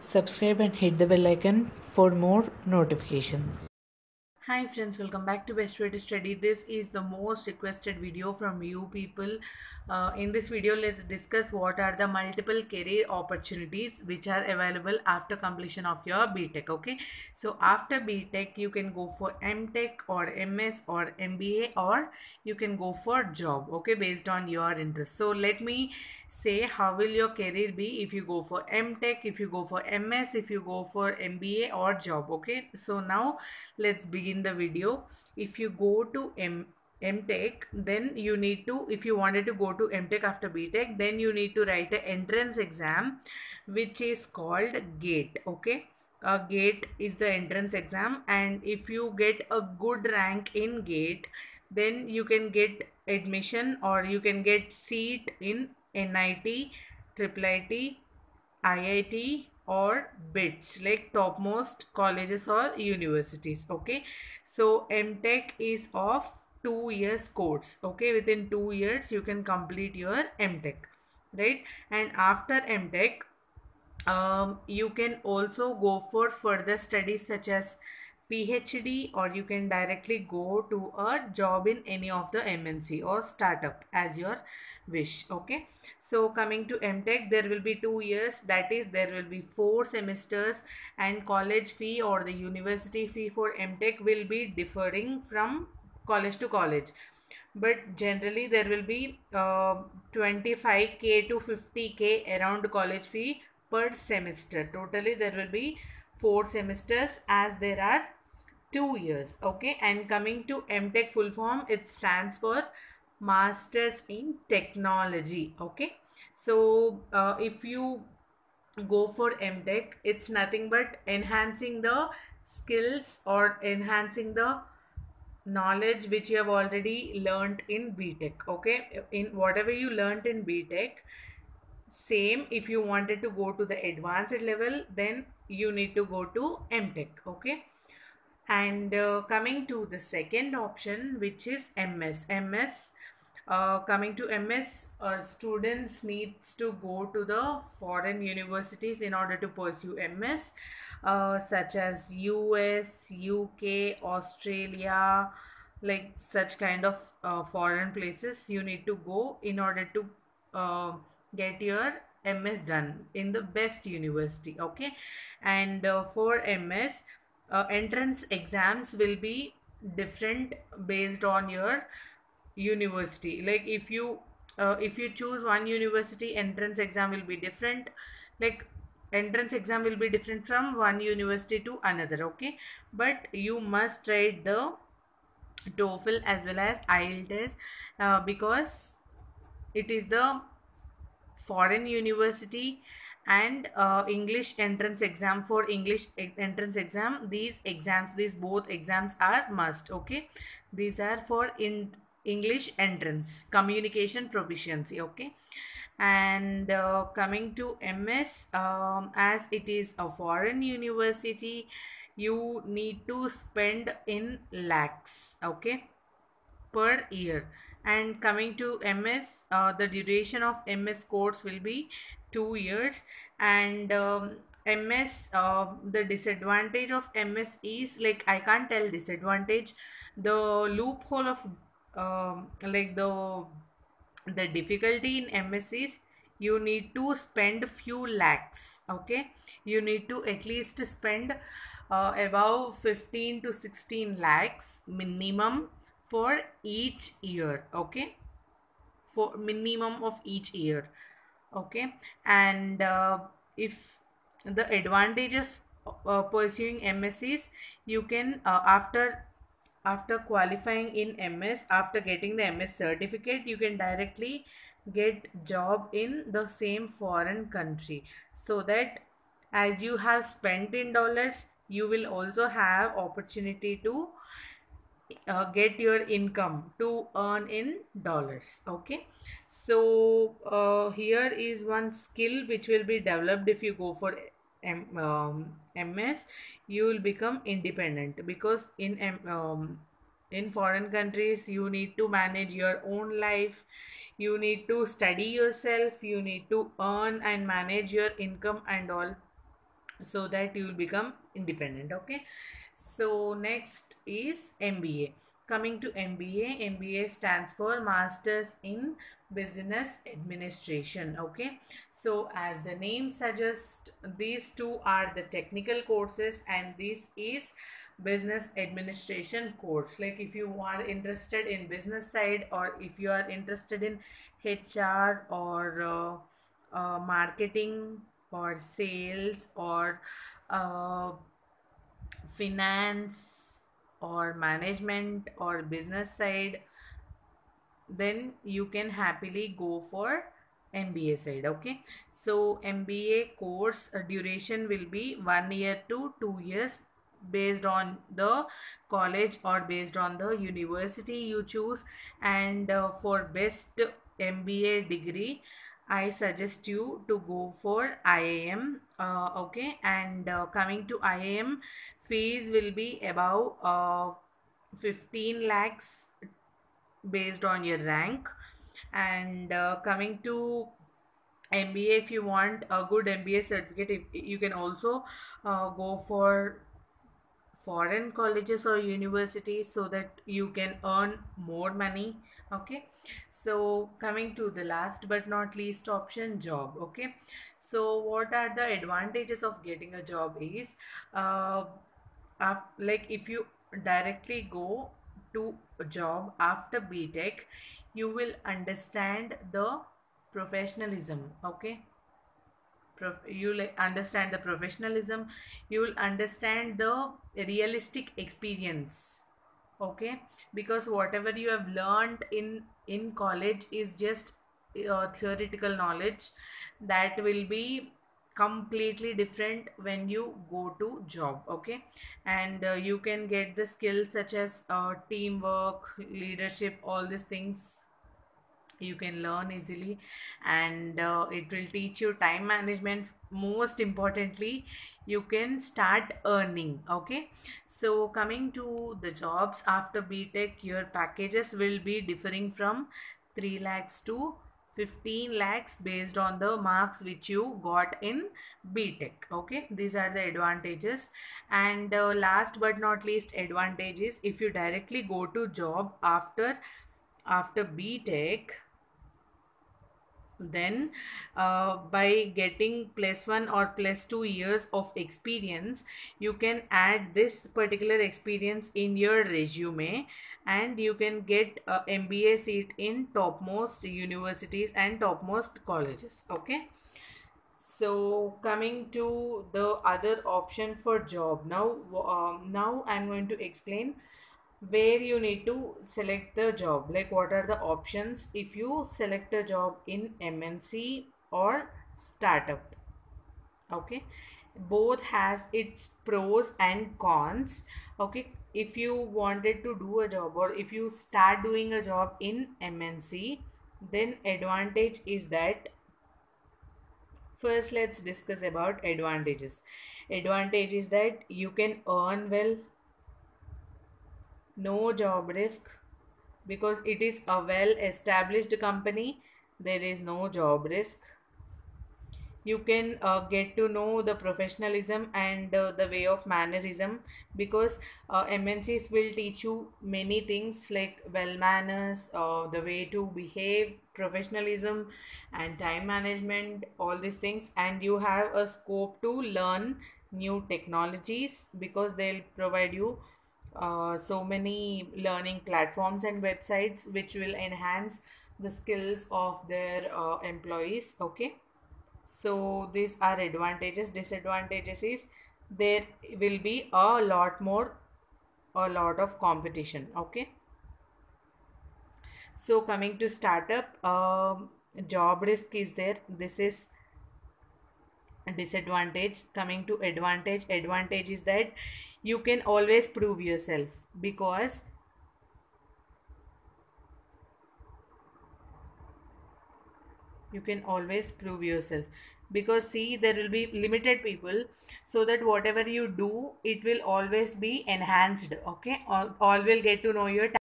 Subscribe and hit the bell icon for more notifications. Hi friends, welcome back to Best Way to Study. This is the most requested video from you people. In this video, let's discuss what are the multiple career opportunities which are available after completion of your BTech. Okay, so after BTech, you can go for MTech or MS or MBA, or you can go for job. Okay, based on your interest. So let me say how will your career be if you go for MTech, if you go for MS, if you go for MBA or job. Okay, so now let's begin the video. If you go to MTech, then you need to, if you wanted to go to MTech after BTech, then you need to write an entrance exam which is called GATE. Okay, GATE is the entrance exam, and if you get a good rank in GATE, then you can get admission or you can get seat in NIT, Triple IT, IIT or BITS, like topmost colleges or universities. Okay, so MTech is of 2 years course. Okay, within 2 years you can complete your MTech, right? And after MTech, you can also go for further studies such as PhD, or you can directly go to a job in any of the MNC or startup as your wish. Okay, so coming to MTech, there will be 2 years, that is, there will be 4 semesters, and college fee or the university fee for MTech will be differing from college to college, but generally there will be 25K to 50K around college fee per semester. Totally there will be 4 semesters as there are 2 years. Okay, and coming to MTech full form, it stands for Masters in Technology. Okay, so if you go for MTech, it's nothing but enhancing the skills or enhancing the knowledge which you have already learned in BTech. Okay, in whatever you learned in BTech, same if you wanted to go to the advanced level, then you need to go to MTech. Okay, and coming to the second option, which is MS. Coming to MS, students needs to go to the foreign universities in order to pursue MS, such as US, UK, Australia, like such kind of foreign places you need to go in order to get your MS done in the best university. Okay, and for MS, entrance exams will be different based on your university. Like if you choose one university, entrance exam will be different. Like entrance exam will be different from one university to another. Okay, but you must write the TOEFL as well as IELTS, because it is the foreign university, and English entrance exam. For English entrance exam, these both exams are must. Okay, these are for in English entrance communication proficiency. Okay, and coming to MS, as it is a foreign university, you need to spend in lakhs. Okay, per year. And coming to MS, the duration of MS course will be 2 years. And MS, the disadvantage of MS is, like, I can't tell disadvantage, the loophole of like the difficulty in MS is you need to spend few lakhs. Okay, you need to at least spend above 15 to 16 lakhs minimum for each year. Okay, for minimum of each year. Okay, and if the advantage of pursuing MS is, you can after qualifying in MS, after getting the MS certificate, you can directly get job in the same foreign country, so that as you have spent in dollars, you will also have opportunity to get your income to earn in dollars. Okay, so here is one skill which will be developed if you go for MS. You will become independent, because in foreign countries you need to manage your own life, you need to study yourself, you need to earn and manage your income and all. so that you will become independent. Okay, so next is MBA. Coming to MBA stands for Masters in Business Administration. Okay, so as the name suggests, these two are the technical courses and this is business administration course. Like if you are interested in business side, or if you are interested in HR or marketing or sales or uh, finance or management or business side, then you can happily go for MBA side. Okay, so MBA course duration will be 1 year to 2 years, based on the college or based on the university you choose. And for best MBA degree, I suggest you to go for IIM. Okay, and coming to IIM, fees will be above 15 lakhs based on your rank. And coming to MBA, if you want a good MBA certificate, you can also go for foreign colleges or universities so that you can earn more money. Okay, so coming to the last but not least option, job. Okay, so what are the advantages of getting a job is, uh, like if you directly go to a job after BTech, you will understand the professionalism. Okay, you'll understand the professionalism, you will understand the realistic experience. Okay, because whatever you have learned in college is just theoretical knowledge, that will be completely different when you go to job. Okay, and you can get the skills such as teamwork, leadership, all these things you can learn easily. And it will teach you time management. Most importantly, you can start earning. Okay, so coming to the jobs after BTech, your packages will be differing from 3 lakhs to 15 lakhs based on the marks which you got in BTech. Okay, these are the advantages. And last but not least advantage is, if you directly go to job after BTech, then by getting +1 or +2 years of experience, you can add this particular experience in your resume, and you can get a MBA seat in topmost universities and topmost colleges. Okay, so coming to the other option for job, now I'm going to explain where you need to select the job. Like what are the options if you select a job in MNC or startup. Okay, both has its pros and cons. Okay, if you wanted to do a job, or if you start doing a job in MNC, then advantage is that, first let's discuss about advantages. Advantage is that you can earn well, no job risk, because it is a well established company, there is no job risk. You can get to know the professionalism and the way of mannerism, because MNCs will teach you many things like well manners, the way to behave, professionalism and time management, all these things. And you have a scope to learn new technologies, because they'll provide you so many learning platforms and websites which will enhance the skills of their employees. Okay, so these are advantages. Disadvantages is there will be a lot of competition. Okay, so coming to startup, job risk is there, this is a disadvantage. Coming to advantage is that you can always prove yourself, because you can always prove yourself, because see, there will be limited people, so that whatever you do, it will always be enhanced. Okay, all will get to know your